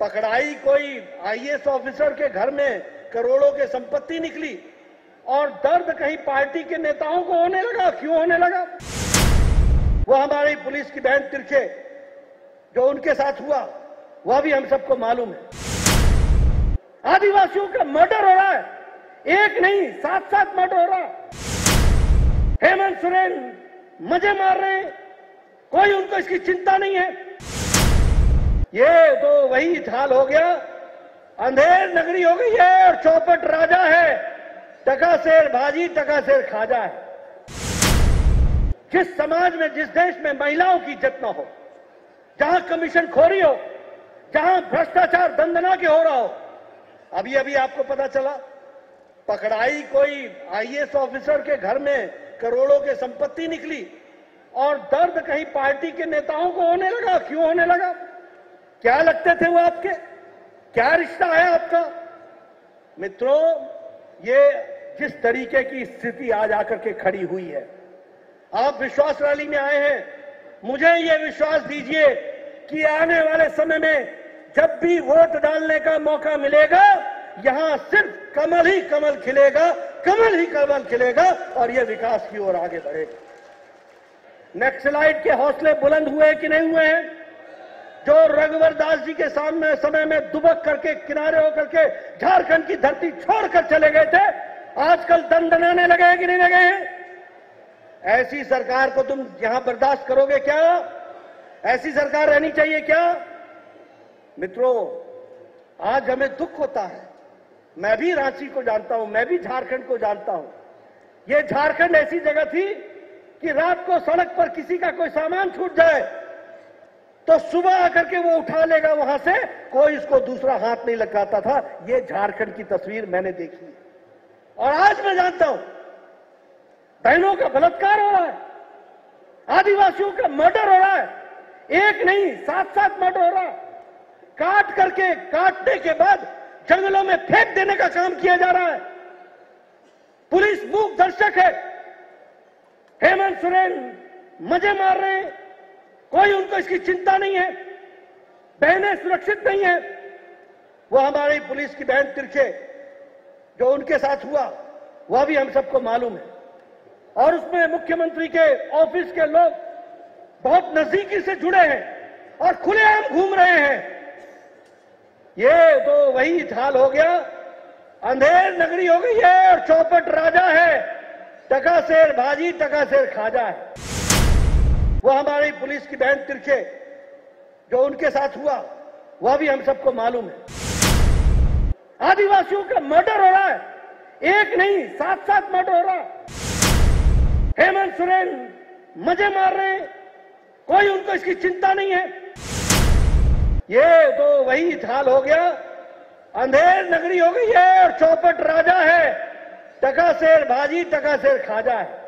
पकड़ाई कोई IAS officer के घर में करोड़ों की संपत्ति निकली और दर्द कहीं पार्टी के नेताओं को होने लगा। क्यों होने लगा? वो हमारी पुलिस की बहन तिरछे जो उनके साथ हुआ वह भी हम सबको मालूम है। आदिवासियों का मर्डर हो रहा है, एक नहीं 7-7 मर्डर हो रहा है। हेमंत सोरेन मजे मार रहे हैं, कोई उनको इसकी चिंता नहीं है। ये तो वही हाल हो गया, अंधेर नगरी हो गई है और चौपट राजा है, टका शेर भाजी टका शेर खाजा है। जिस समाज में, जिस देश में महिलाओं की इज्जत न हो, जहां कमीशन खोरी हो, जहां भ्रष्टाचार दंदना के हो रहा हो। अभी अभी आपको पता चला पकड़ाई कोई आईएएस ऑफिसर के घर में करोड़ों की संपत्ति निकली और दर्द कहीं पार्टी के नेताओं को होने लगा। क्यों होने लगा? क्या लगते थे वो आपके? क्या रिश्ता है आपका? मित्रों, ये जिस तरीके की स्थिति आज आकर के खड़ी हुई है, आप विश्वास रैली में आए हैं, मुझे ये विश्वास दीजिए कि आने वाले समय में जब भी वोट डालने का मौका मिलेगा, यहां सिर्फ कमल ही कमल खिलेगा, कमल ही कमल खिलेगा और ये विकास की ओर आगे बढ़ेगा। नक्सलाइट के हौसले बुलंद हुए कि नहीं हुए हैं? जो रघुवर दास जी के सामने समय में दुबक करके किनारे होकर के झारखंड की धरती छोड़कर चले गए थे, आजकल दंदनाने लगे हैं कि नहीं लगे हैं? ऐसी सरकार को तुम यहां बर्दाश्त करोगे क्या? ऐसी सरकार रहनी चाहिए क्या? मित्रों, आज हमें दुख होता है। मैं भी रांची को जानता हूं, मैं भी झारखंड को जानता हूं। यह झारखंड ऐसी जगह थी कि रात को सड़क पर किसी का कोई सामान छूट जाए तो सुबह आकर के वो उठा लेगा वहां से, कोई इसको दूसरा हाथ नहीं लगाता था। ये झारखंड की तस्वीर मैंने देखी है। और आज मैं जानता हूं बहनों का बलात्कार हो रहा है, आदिवासियों का मर्डर हो रहा है, एक नहीं 7-7 मर्डर हो रहा है। काट करके, काटने के बाद जंगलों में फेंक देने का काम किया जा रहा है। पुलिस मूक दर्शक है। हेमंत सोरेन मजे मार रहे हैं, कोई उनको इसकी चिंता नहीं है। बहनें सुरक्षित नहीं है। वो हमारी पुलिस की बहन तिरछे जो उनके साथ हुआ वह भी हम सबको मालूम है। और उसमें मुख्यमंत्री के ऑफिस के लोग बहुत नजदीकी से जुड़े हैं और खुलेआम घूम रहे हैं। ये तो वही हाल हो गया, अंधेर नगरी हो गई है और चौपट राजा है, टका शेर भाजी टका शेर खाजा है। वो हमारी पुलिस की बहन तिरछे जो उनके साथ हुआ वह भी हम सबको मालूम है। आदिवासियों का मर्डर हो रहा है, एक नहीं 7-7 मर्डर हो रहा है। हेमंत सोरेन मजे मार रहे हैं, कोई उनको इसकी चिंता नहीं है। ये तो वही हाल हो गया, अंधेर नगरी हो गई है और चौपट राजा है, टका शेर भाजी टका शेर खाजा है।